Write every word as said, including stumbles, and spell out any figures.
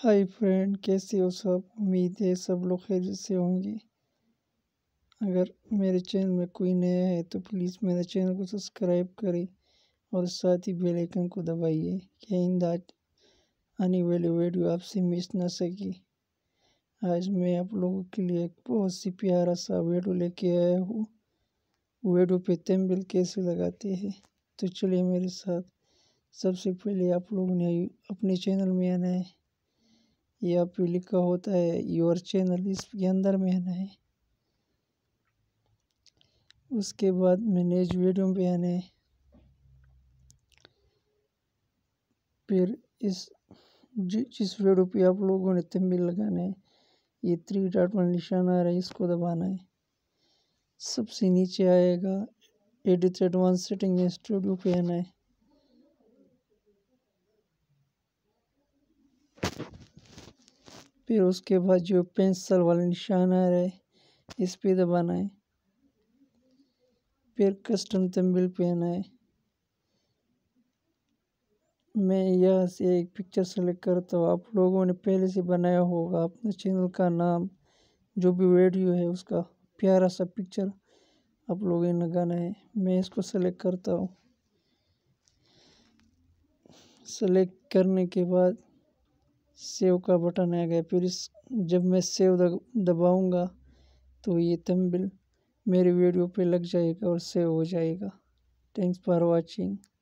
Hi friend, کیسے ہو سب؟ امید ہے سب لوگ خیریت سے ہوں گے۔ اگر میرے چینل میں کوئی نیا ہے تو پلیز میرے چینل کو سبسکرائب کریں اور ساتھ ہی بیل آئیکن کو دبائیے کہ آئندہ آنے والی ویڈیو آپ سے مس نہ سکے۔ آج میں آپ لوگوں کے لیے ایک بہت سی پیارا سا ویڈیو لے کے آیا ہوں۔ ویڈیو پہ تھمبنیل کیسے لگاتے ہیں تو چلیے میرے ساتھ۔ سب سے پہلے آپ لوگوں نے اپنے چینل میں آنا ہے، یہاں پہ لکھا ہوتا ہے یور چینل، اس کے اندر میں آنا ہے۔ اس کے بعد میں نیکسٹ ویڈیو پہ آنا ہے، پھر اس جس ویڈیو پہ آپ لوگوں نے تھمبنیل لگانا ہے، یہ تھری ڈاٹ والا نشان آ رہا ہے، اس کو دبانا ہے۔ سب سے نیچے آئے گا ایڈٹ ایڈوانس سیٹنگ اسٹوڈیو پہ آنا ہے۔ پھر اس کے بعد جو پینسل والا نشان آ رہا ہے، اس پہ دبانا ہے۔ پھر کسٹم تھمبنیل پہ آنا ہے۔ میں یہاں سے ایک پکچر سلیکٹ کرتا ہوں، آپ لوگوں نے پہلے سے بنایا ہوگا اپنے چینل کا نام، جو بھی ویڈیو ہے اس کا پیارا سا پکچر آپ لوگوں نے لگانا ہے۔ میں اس کو سلیکٹ کرتا ہوں۔ سلیکٹ کرنے کے بعد سیو کا بٹن آ گیا، پھر اس جب میں سیو دباؤں گا تو یہ تھمبنیل میری ویڈیو پہ لگ جائے گا اور سیو ہو جائے گا۔ Thanks for watching.